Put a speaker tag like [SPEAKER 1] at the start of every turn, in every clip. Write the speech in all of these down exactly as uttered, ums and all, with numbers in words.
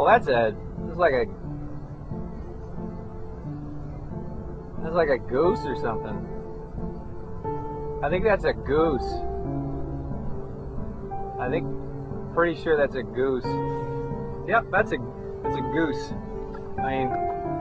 [SPEAKER 1] that's a, that's like a, that's like a goose or something. I think that's a goose. I think, pretty sure that's a goose. Yep, that's a, that's a goose. I mean,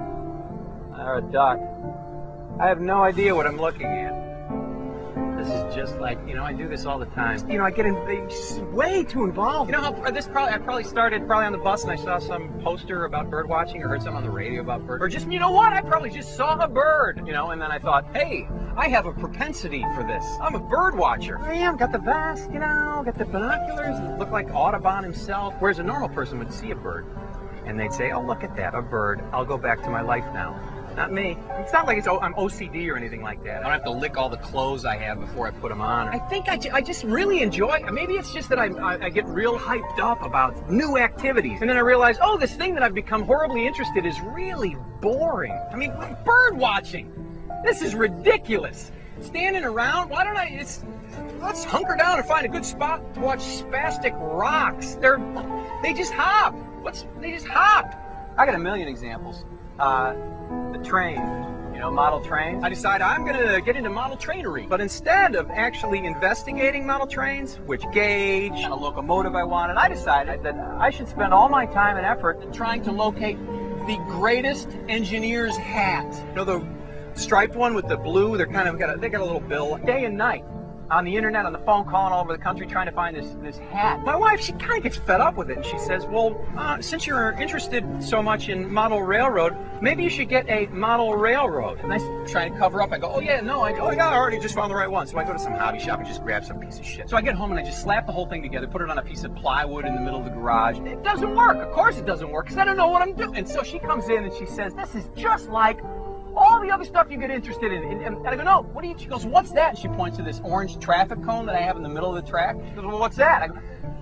[SPEAKER 1] or a duck. I have no idea what I'm looking at. This is just like, you know, I do this all the time. You know, I get in, it's way too involved. You know how this probably, I probably started probably on the bus and I saw some poster about bird watching or heard something on the radio about bird. Or just, you know what, I probably just saw a bird, you know, and then I thought, hey, I have a propensity for this. I'm a bird watcher. I am, got the vest, you know, got the binoculars, and look like Audubon himself. Whereas a normal person would see a bird and they'd say, oh, look at that, a bird. I'll go back to my life now. Not me. It's not like it's, I'm O C D or anything like that. I don't have to lick all the clothes I have before I put them on. I think I, ju I just really enjoy, maybe it's just that I, I, I get real hyped up about new activities. And then I realize, oh, this thing that I've become horribly interested in is really boring. I mean, bird watching. This is ridiculous. Standing around, why don't I, it's, let's hunker down and find a good spot to watch spastic rocks. They're, they just hop. What's, they just hop. I got a million examples. Uh, the train, you know, model trains. I decide I'm going to get into model trainery. But instead of actually investigating model trains, which gauge, and a locomotive I wanted, I decided that I should spend all my time and effort trying to locate the greatest engineer's hat. You know, the striped one with the blue, they're kind of got a, they got a little bill. Day and night. On the internet, on the phone, calling all over the country, trying to find this, this hat. My wife, she kind of gets fed up with it, and she says, well, uh, since you're interested so much in model railroad, maybe you should get a model railroad. And I try to cover up. I go, oh, yeah, no, I, go, oh, yeah, I already just found the right one. So I go to some hobby shop and just grab some piece of shit. So I get home, and I just slap the whole thing together, put it on a piece of plywood in the middle of the garage. It doesn't work. Of course it doesn't work, because I don't know what I'm doing. And so she comes in, and she says, this is just like all the other stuff you get interested in. And, and I go, no, what do you, she goes, what's that? And she points to this orange traffic cone that I have in the middle of the track. She goes, well, what's that? I go,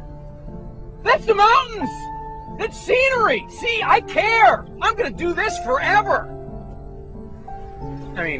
[SPEAKER 1] that's the mountains! That's scenery! See, I care! I'm gonna do this forever! I mean,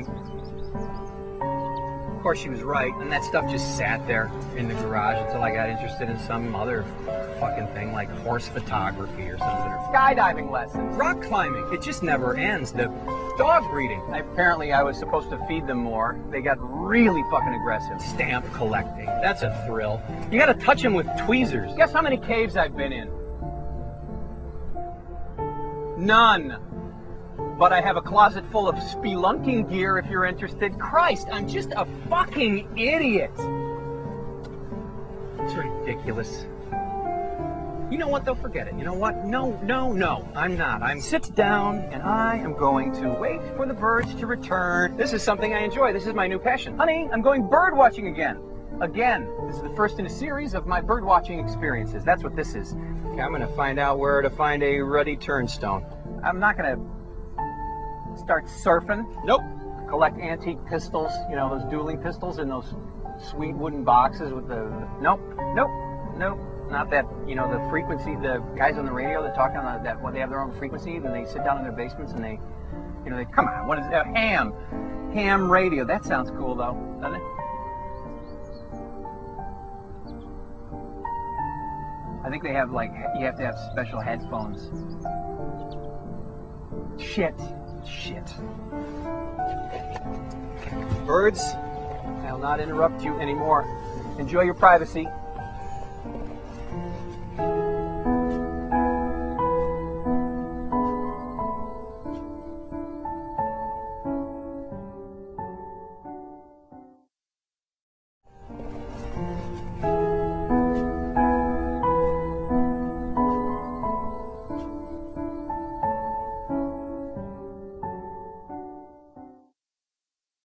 [SPEAKER 1] of course she was right, and that stuff just sat there in the garage until I got interested in some other fucking thing like horse photography or something, or skydiving lessons, rock climbing. It just never ends. The dog breeding. I, apparently I was supposed to feed them more. They got really fucking aggressive. Stamp collecting. That's a thrill. You gotta touch them with tweezers. Guess how many caves I've been in? None. But I have a closet full of spelunking gear if you're interested. Christ, I'm just a fucking idiot. It's ridiculous. You know what, though? Forget it. You know what? No, no, no. I'm not. I'm sit down, and I am going to wait for the birds to return. This is something I enjoy. This is my new passion. Honey, I'm going bird watching again. Again. This is the first in a series of my bird watching experiences. That's what this is. Okay, I'm going to find out where to find a ruddy turnstone. I'm not going to start surfing. Nope. Collect antique pistols, you know, those dueling pistols in those sweet wooden boxes with the... Nope. Nope. Nope. Not that, you know, the frequency, the guys on the radio, they're talking on that, when they have their own frequency, and they sit down in their basements and they, you know, they, come on, what is that? Ham. Ham radio. That sounds cool, though, doesn't it? I think they have, like, you have to have special headphones. Shit. Shit. Birds, I'll not interrupt you anymore. Enjoy your privacy.